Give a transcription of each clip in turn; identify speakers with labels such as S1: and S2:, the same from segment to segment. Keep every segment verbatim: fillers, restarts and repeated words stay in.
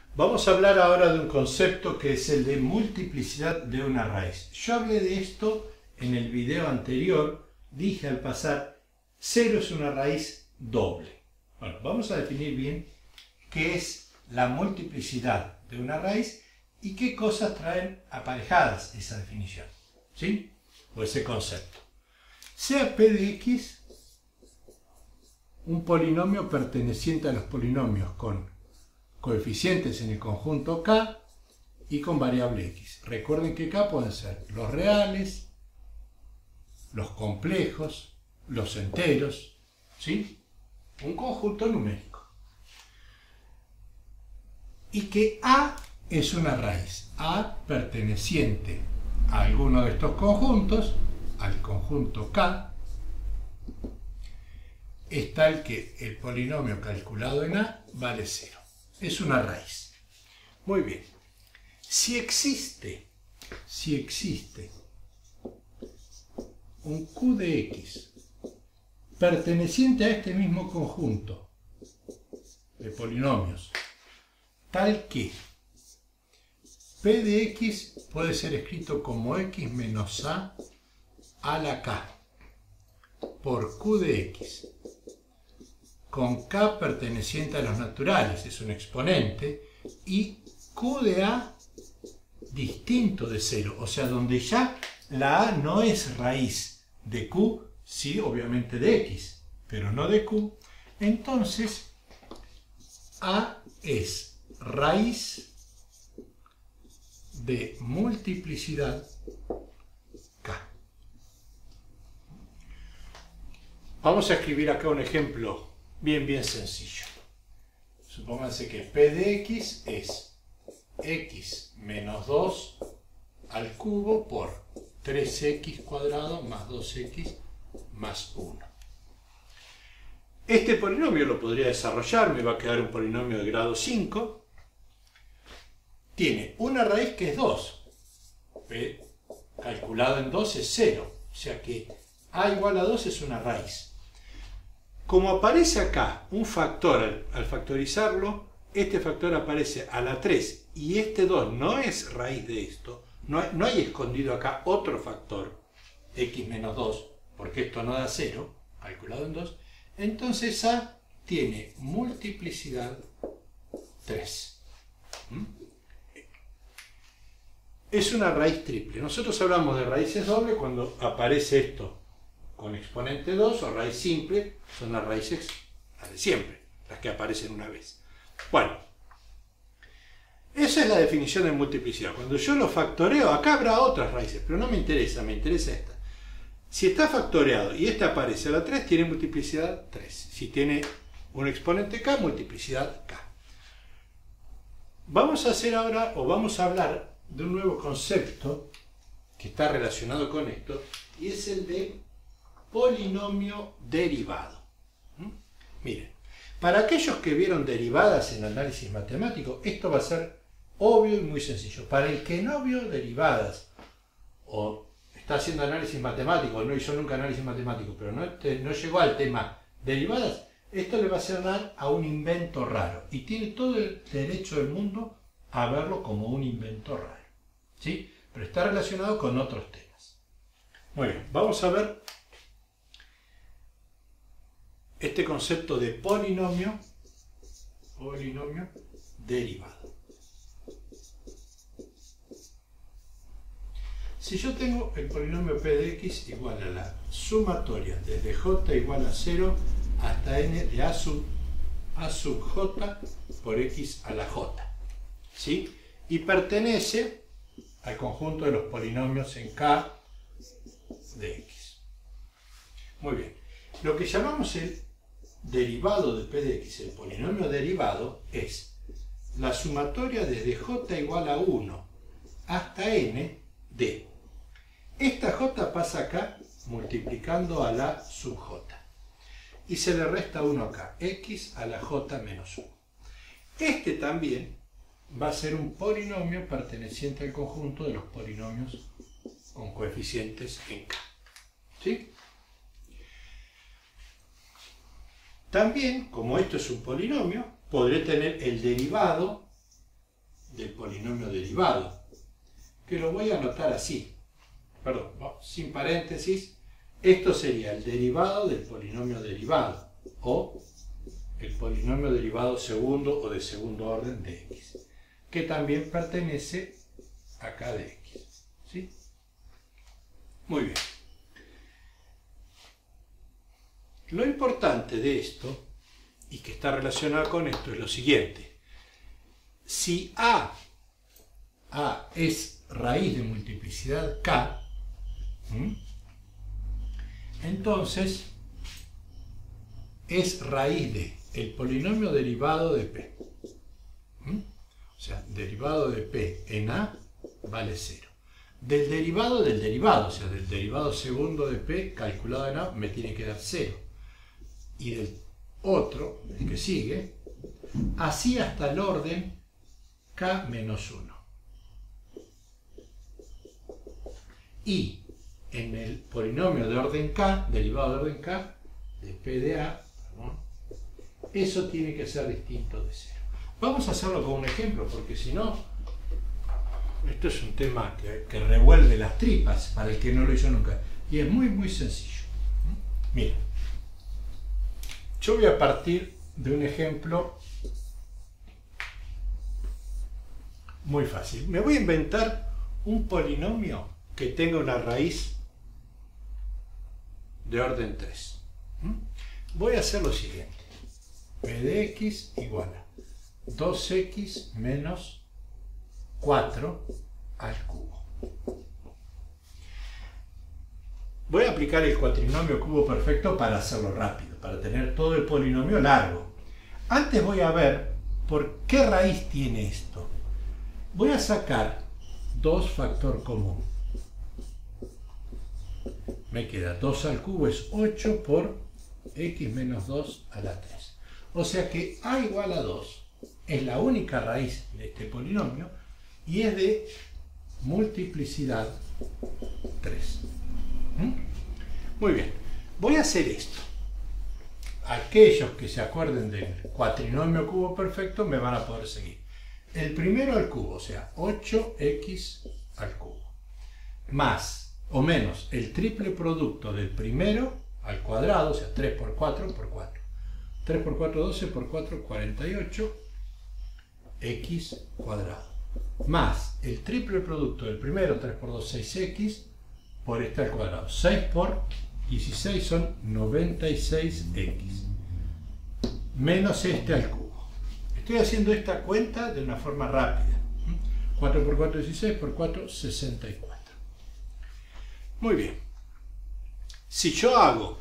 S1: Vamos a hablar ahora de un concepto que es el de multiplicidad de una raíz. Yo hablé de esto en el video anterior, dije al pasar, cero es una raíz doble. Bueno, vamos a definir bien qué es la multiplicidad de una raíz y qué cosas traen aparejadas esa definición, ¿sí? O ese concepto. Sea P de X un polinomio perteneciente a los polinomios con coeficientes en el conjunto K y con variable X. Recuerden que K pueden ser los reales, los complejos, los enteros, ¿sí? Un conjunto numérico. Y que A es una raíz. A perteneciente a alguno de estos conjuntos, al conjunto K, es tal que el polinomio calculado en A vale cero. Es una raíz. Muy bien. Si existe, si existe un Q de X perteneciente a este mismo conjunto de polinomios, tal que P de X puede ser escrito como X menos A a la K por Q de X, con K perteneciente a los naturales, es un exponente, y Q de A distinto de cero, o sea, donde ya la A no es raíz de Q, sí, obviamente de X, pero no de Q, entonces A es raíz de multiplicidad K. Vamos a escribir acá un ejemplo bien, bien sencillo. Supónganse que P de X es X menos dos al cubo por tres X cuadrado más dos X más uno. Este polinomio lo podría desarrollar, me va a quedar un polinomio de grado cinco. Tiene una raíz que es dos. P calculado en dos es cero. O sea que A igual a dos es una raíz. Como aparece acá un factor al, al factorizarlo, este factor aparece a la tres y este dos no es raíz de esto, no hay, no hay escondido acá otro factor, X menos dos, porque esto no da cero, calculado en dos, entonces A tiene multiplicidad tres. ¿Mm? Es una raíz triple. Nosotros hablamos de raíces dobles cuando aparece esto con exponente dos o raíz simple, son las raíces las de siempre, las que aparecen una vez. Bueno, esa es la definición de multiplicidad. Cuando yo lo factoreo, acá habrá otras raíces, pero no me interesa, me interesa esta. Si está factoreado y esta aparece a la tres, tiene multiplicidad tres. Si tiene un exponente K, multiplicidad K. Vamos a hacer ahora, o vamos a hablar de un nuevo concepto que está relacionado con esto, y es el de polinomio derivado. ¿Mm? Miren, para aquellos que vieron derivadas en análisis matemático, esto va a ser obvio y muy sencillo. Para el que no vio derivadas, o está haciendo análisis matemático, no hizo nunca análisis matemático, pero no, te, no llegó al tema derivadas, esto le va a sonar a un invento raro. Y tiene todo el derecho del mundo a verlo como un invento raro, ¿sí? Pero está relacionado con otros temas. Muy bien, vamos a ver este concepto de polinomio, polinomio derivado. Si yo tengo el polinomio P de X igual a la sumatoria desde J igual a cero hasta n de A sub, A sub J por X a la J, ¿sí? Y pertenece al conjunto de los polinomios en K de X. Muy bien. Lo que llamamos el derivado de P de X, el polinomio derivado, es la sumatoria desde J igual a uno hasta n de esta J pasa acá multiplicando a la sub J y se le resta uno acá, X a la J menos uno. Este también va a ser un polinomio perteneciente al conjunto de los polinomios con coeficientes en K, ¿sí? También, como esto es un polinomio, podré tener el derivado del polinomio derivado, que lo voy a anotar así, perdón, no, sin paréntesis. Esto sería el derivado del polinomio derivado, o el polinomio derivado segundo o de segundo orden de x, que también pertenece a k de x. ¿Sí? Muy bien. Lo importante de esto, y que está relacionado con esto, es lo siguiente. Si a, a es raíz de multiplicidad k, ¿m? entonces es raíz de el polinomio derivado de p. ¿Mm? O sea, derivado de p en a vale cero. Del derivado del derivado, o sea, del derivado segundo de p calculado en a, me tiene que dar cero. Y del otro, el que sigue, así hasta el orden k menos uno. Y en el polinomio de orden k, derivado de orden k, de p de a, perdón, eso tiene que ser distinto de cero. Vamos a hacerlo con un ejemplo, porque si no, esto es un tema que, que revuelve las tripas para el que no lo hizo nunca. Y es muy, muy sencillo. Mira, yo voy a partir de un ejemplo muy fácil. Me voy a inventar un polinomio que tenga una raíz de orden tres. Voy a hacer lo siguiente. P de x igual a dos x menos cuatro al cubo. Voy a aplicar el cuatrinomio cubo perfecto para hacerlo rápido, para tener todo el polinomio largo. Antes voy a ver por qué raíz tiene esto. Voy a sacar dos factor común. Me queda dos al cubo es ocho por x menos dos a la tres. O sea que a igual a dos es la única raíz de este polinomio y es de multiplicidad tres. ¿Mm? Muy bien, voy a hacer esto. Aquellos que se acuerden del cuatrinomio cubo perfecto me van a poder seguir. El primero al cubo, o sea, ocho x al cubo, más o menos el triple producto del primero al cuadrado, o sea, tres por cuatro por cuatro. tres por cuatro, doce, por cuatro, cuarenta y ocho, x cuadrado. Más el triple producto del primero, tres por dos, seis x, por este al cuadrado. seis por dieciséis son noventa y seis x. Menos este al cubo. Estoy haciendo esta cuenta de una forma rápida. cuatro por cuatro, dieciséis, por cuatro, sesenta y cuatro. Muy bien. Si yo hago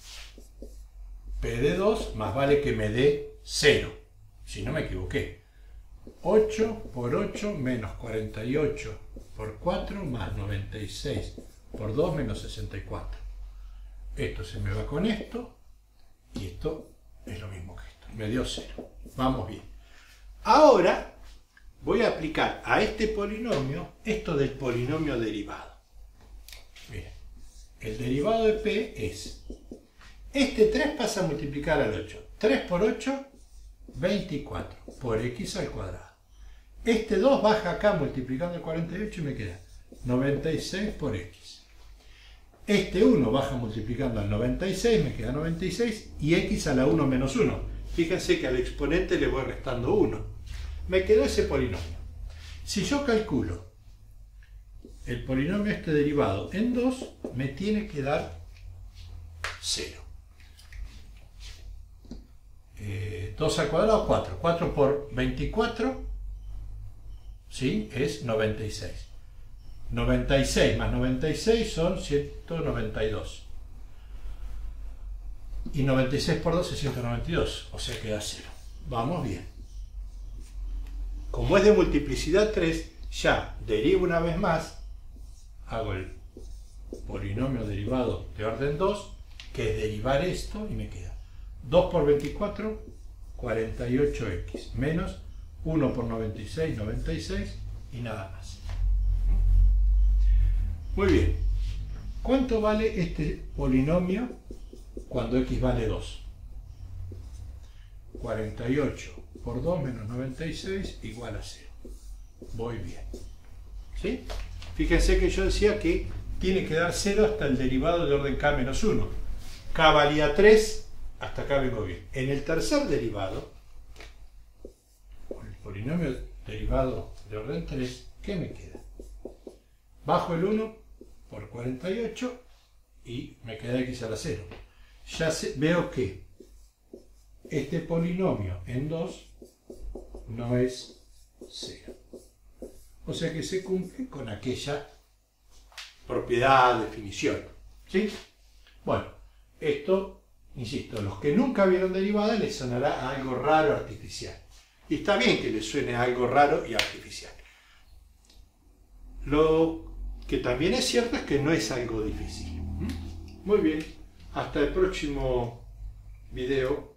S1: P de dos, más vale que me dé cero. Si no me equivoqué. ocho por ocho menos cuarenta y ocho por cuatro más noventa y seis por dos menos sesenta y cuatro. Esto se me va con esto y esto es lo mismo que esto. Me dio cero. Vamos bien. Ahora voy a aplicar a este polinomio esto del polinomio derivado. Miren, el derivado de p es, este tres pasa a multiplicar al ocho. tres por ocho, veinticuatro por x al cuadrado. Este dos baja acá multiplicando el cuarenta y ocho y me queda noventa y seis por x. Este uno baja multiplicando al noventa y seis, me queda noventa y seis, y x a la uno menos uno. Fíjense que al exponente le voy restando uno. Me quedó ese polinomio. Si yo calculo el polinomio este derivado en dos, me tiene que dar cero. Eh, dos al cuadrado, cuatro. cuatro por veinticuatro, ¿sí? Es noventa y seis. noventa y seis más noventa y seis son ciento noventa y dos. Y noventa y seis por dos es ciento noventa y dos, o sea que da cero. Vamos bien. Como es de multiplicidad tres, ya derivo una vez más, hago el polinomio derivado de orden dos, que es derivar esto, y me queda dos por veinticuatro, cuarenta y ocho x, menos uno por noventa y seis, noventa y seis, y nada más. Muy bien. ¿Cuánto vale este polinomio cuando x vale dos? cuarenta y ocho por dos menos noventa y seis igual a cero. voy bien. ¿Sí? Fíjense que yo decía que tiene que dar cero hasta el derivado de orden k menos uno. K valía tres, hasta acá vengo bien. En el tercer derivado, con el polinomio derivado de orden tres, ¿qué me queda? Bajo el uno por cuarenta y ocho y me queda x a la cero. Ya sé, veo que este polinomio en dos no es cero. O sea que se cumple con aquella propiedad, definición. ¿Sí? Bueno, esto, insisto, los que nunca vieron derivada les sonará a algo raro, artificial. Y está bien que les suene a algo raro y artificial. Lo que también es cierto es que no es algo difícil. Muy bien, hasta el próximo video.